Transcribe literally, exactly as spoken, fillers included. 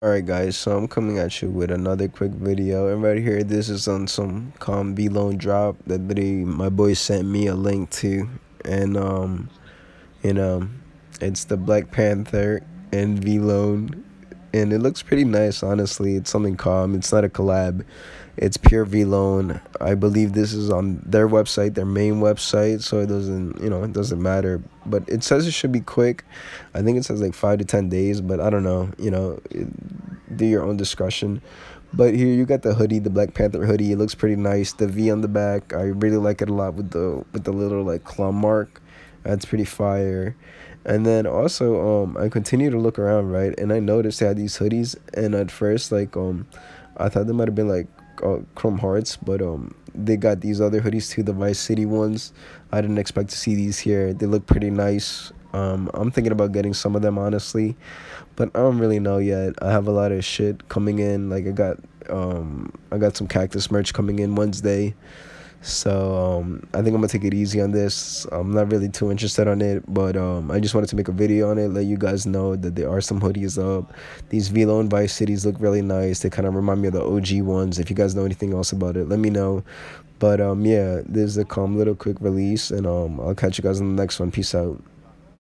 Alright guys, so I'm coming at you with another quick video, and right here this is on some calm V loan drop that they my boy sent me a link to. And um you know it's the Black Panther and V loan, and it looks pretty nice. Honestly, it's something calm. It's not a collab, it's pure V loan. I believe this is on their website, their main website, so it doesn't, you know, it doesn't matter. But it says it should be quick. I think it says like five to ten days, but I don't know. You know, it, do your own discretion. But here you got the hoodie, the Black Panther hoodie. It looks pretty nice. The V on the back, I really like it a lot with the with the little like claw mark. That's pretty fire. And then also, um, I continue to look around, right, and I noticed they had these hoodies, and at first, like, um, I thought they might have been like uh, Chrome Hearts, but um, they got these other hoodies too, the Vice City ones. I didn't expect to see these here. They look pretty nice. Um, I'm thinking about getting some of them, honestly, but I don't really know yet. I have a lot of shit coming in. Like I got, um, I got some Cactus merch coming in Wednesday. So um, I think I'm gonna take it easy on this. I'm not really too interested on it, but um, I just wanted to make a video on it, let you guys know that there are some hoodies up. These Velo and Vice Cities look really nice. They kind of remind me of the O G ones. If you guys know anything else about it, let me know. But um, yeah, this is a calm little quick release, and um, I'll catch you guys in the next one. Peace out.